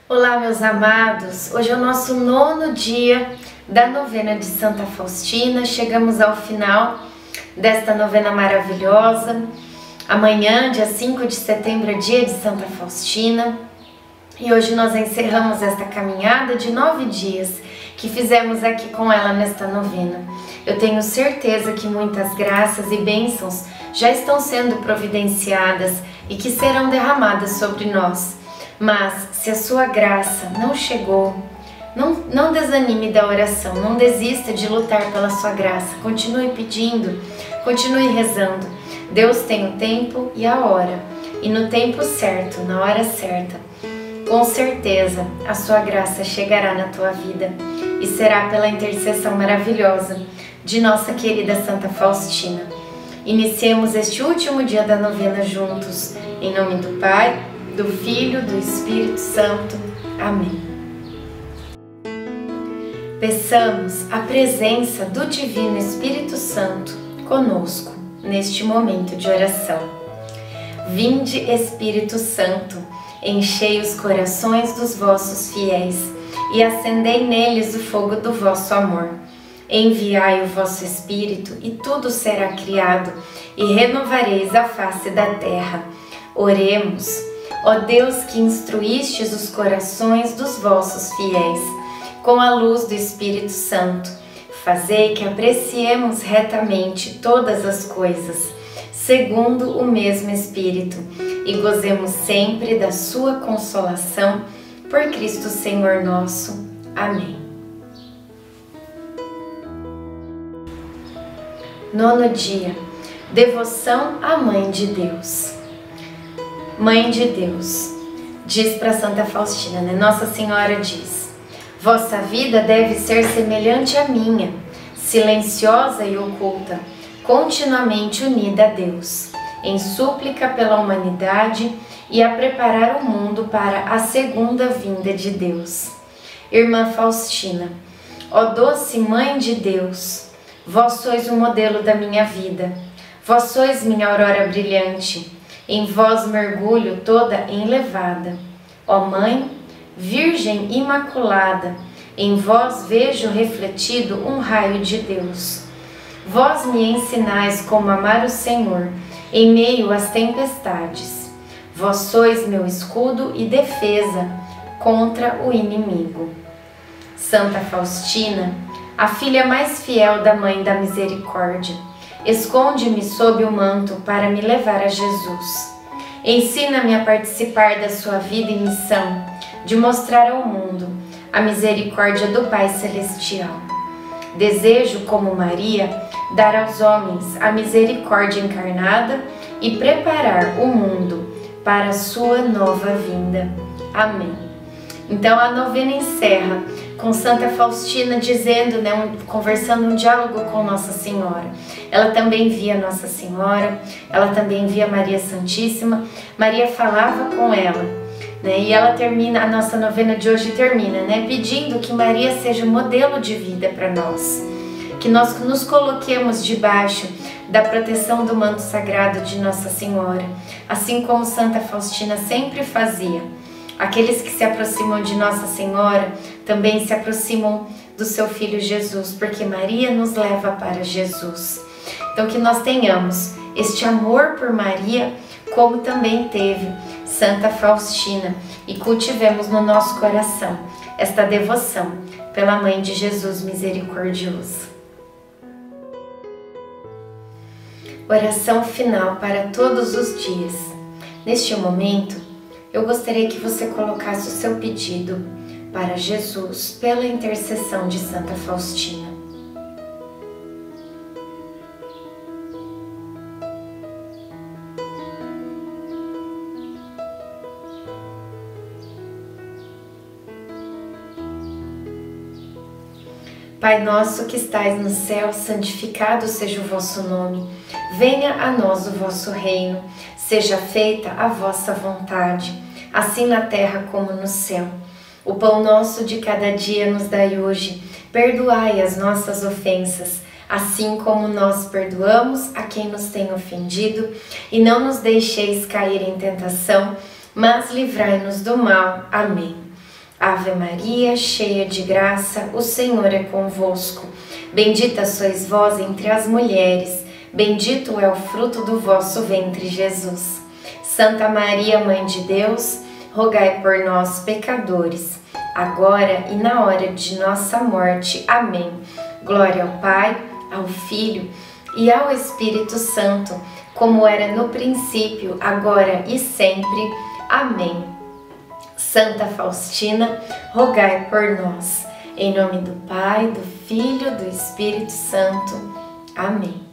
Olá, meus amados! Hoje é o nosso 9º dia da novena de Santa Faustina. Chegamos ao final desta novena maravilhosa. Amanhã, dia 5 de setembro, é dia de Santa Faustina. E hoje nós encerramos esta caminhada de 9 dias que fizemos aqui com ela nesta novena. Eu tenho certeza que muitas graças e bênçãos já estão sendo providenciadas e que serão derramadas sobre nós. Mas se a sua graça não chegou, não desanime da oração, não desista de lutar pela sua graça. Continue pedindo, continue rezando. Deus tem o tempo e a hora, e no tempo certo, na hora certa, com certeza a sua graça chegará na tua vida e será pela intercessão maravilhosa de nossa querida Santa Faustina. Iniciemos este último dia da novena juntos, em nome do Pai, do Filho, do Espírito Santo. Amém. Peçamos a presença do Divino Espírito Santo conosco neste momento de oração. Vinde, Espírito Santo, enchei os corações dos vossos fiéis e acendei neles o fogo do vosso amor. Enviai o vosso Espírito e tudo será criado e renovareis a face da terra. Oremos. Ó Deus, que instruístes os corações dos vossos fiéis com a luz do Espírito Santo, fazei que apreciemos retamente todas as coisas, segundo o mesmo Espírito, e gozemos sempre da sua consolação, por Cristo Senhor nosso. Amém. 9º dia. Devoção à Mãe de Deus. Mãe de Deus, diz para Santa Faustina, né? Nossa Senhora diz: vossa vida deve ser semelhante à minha, silenciosa e oculta, continuamente unida a Deus, em súplica pela humanidade e a preparar o mundo para a segunda vinda de Deus. Irmã Faustina, ó doce Mãe de Deus, vós sois o modelo da minha vida, vós sois minha aurora brilhante, em vós mergulho toda enlevada. Ó Mãe, Virgem Imaculada, em vós vejo refletido um raio de Deus. Vós me ensinais como amar o Senhor em meio às tempestades. Vós sois meu escudo e defesa contra o inimigo. Santa Faustina, a filha mais fiel da Mãe da Misericórdia, esconde-me sob o manto para me levar a Jesus. Ensina-me a participar da sua vida e missão, de mostrar ao mundo a misericórdia do Pai Celestial. Desejo, como Maria, dar aos homens a misericórdia encarnada e preparar o mundo para a sua nova vinda. Amém. Então a novena encerra com Santa Faustina dizendo, conversando um diálogo com Nossa Senhora. Ela também via Nossa Senhora, ela também via Maria Santíssima. Maria falava com ela, e ela termina, a nossa novena de hoje termina, pedindo que Maria seja modelo de vida para nós, que nós nos coloquemos debaixo da proteção do manto sagrado de Nossa Senhora, assim como Santa Faustina sempre fazia. Aqueles que se aproximam de Nossa Senhora também se aproximam do seu Filho Jesus, porque Maria nos leva para Jesus. Então que nós tenhamos este amor por Maria, como também teve Santa Faustina, e cultivemos no nosso coração esta devoção pela Mãe de Jesus misericordioso. Oração final para todos os dias. Neste momento, eu gostaria que você colocasse o seu pedido para Jesus pela intercessão de Santa Faustina. Pai nosso que estais no céu, santificado seja o vosso nome. Venha a nós o vosso reino. Seja feita a vossa vontade, assim na terra como no céu. O pão nosso de cada dia nos dai hoje. Perdoai as nossas ofensas, assim como nós perdoamos a quem nos tem ofendido. E não nos deixeis cair em tentação, mas livrai-nos do mal. Amém. Ave Maria, cheia de graça, o Senhor é convosco. Bendita sois vós entre as mulheres, bendito é o fruto do vosso ventre, Jesus. Santa Maria, Mãe de Deus, rogai por nós, pecadores, agora e na hora de nossa morte. Amém. Glória ao Pai, ao Filho e ao Espírito Santo, como era no princípio, agora e sempre. Amém. Santa Faustina, rogai por nós. Em nome do Pai, do Filho e do Espírito Santo. Amém.